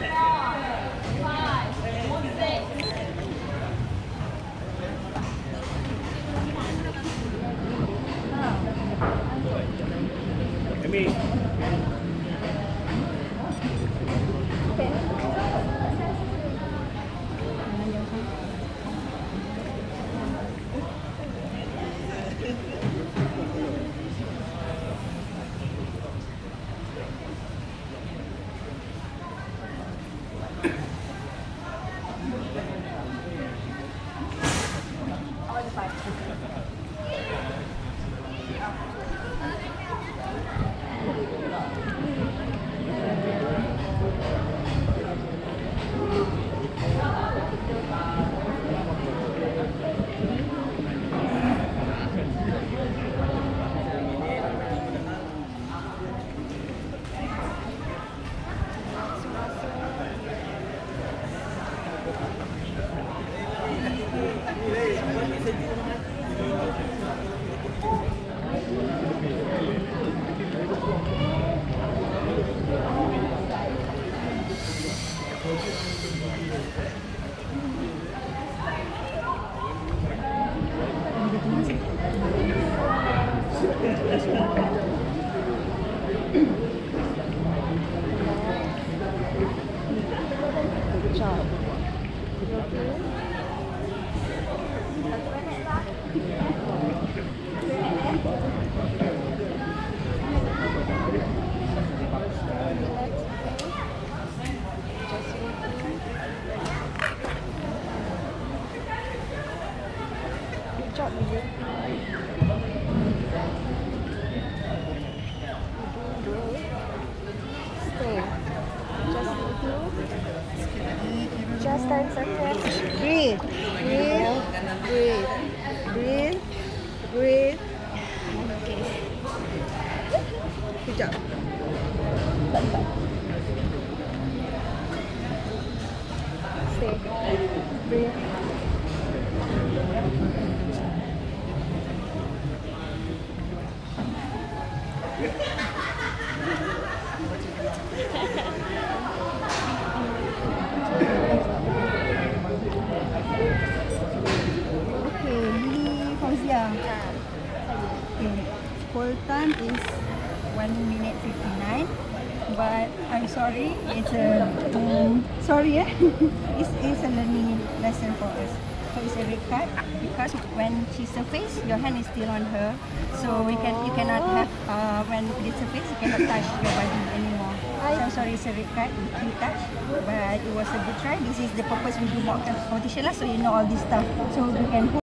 Just 10 seconds. Breathe. Breathe. Breathe. Breathe. Breathe. Okay. Good job. Stay. Breathe. Fauziah. Okay. Hold time is 1 minute 59. But I'm sorry, it's a it's a learning lesson for us. So it's a red card because when she surfaces, your hand is still on her. So you cannot have when it surfaces, you cannot touch your body anymore. So I'm sorry, it's a red card. You touch, but it was a good try. This is the purpose we do mock competition, so you know all this stuff. So you can.